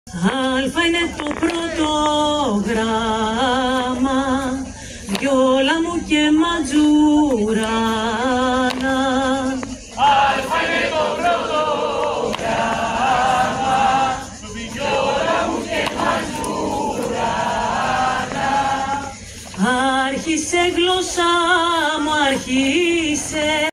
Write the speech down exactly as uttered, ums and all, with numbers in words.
Αλφα είναι το πρώτο γράμμα, βιόλα μου και ματζουράνα. Αλφα είναι το πρώτο γράμμα, βιόλα μου και ματζουράνα. Άρχισε γλώσσα μου, άρχισε.